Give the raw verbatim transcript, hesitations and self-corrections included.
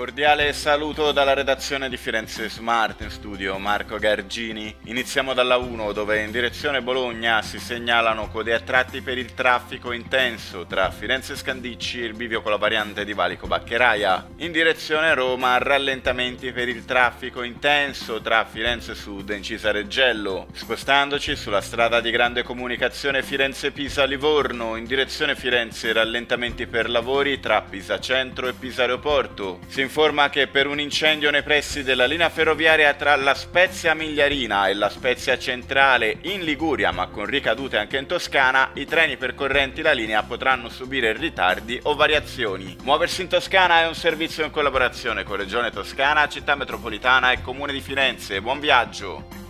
Cordiale saluto dalla redazione di Firenze Smart, in studio Marco Gargini. Iniziamo dalla uno, dove in direzione Bologna si segnalano code a tratti per il traffico intenso tra Firenze Scandicci e il bivio con la variante di Valico Baccheraia. In direzione Roma rallentamenti per il traffico intenso tra Firenze Sud e Incisa Reggello. Spostandoci sulla strada di grande comunicazione Firenze-Pisa-Livorno, in direzione Firenze rallentamenti per lavori tra Pisa Centro e Pisa Aeroporto. Si informa che per un incendio nei pressi della linea ferroviaria tra La Spezia Migliarina e La Spezia Centrale in Liguria, ma con ricadute anche in Toscana, i treni percorrenti la linea potranno subire ritardi o variazioni. Muoversi in Toscana è un servizio in collaborazione con Regione Toscana, Città Metropolitana e Comune di Firenze. Buon viaggio!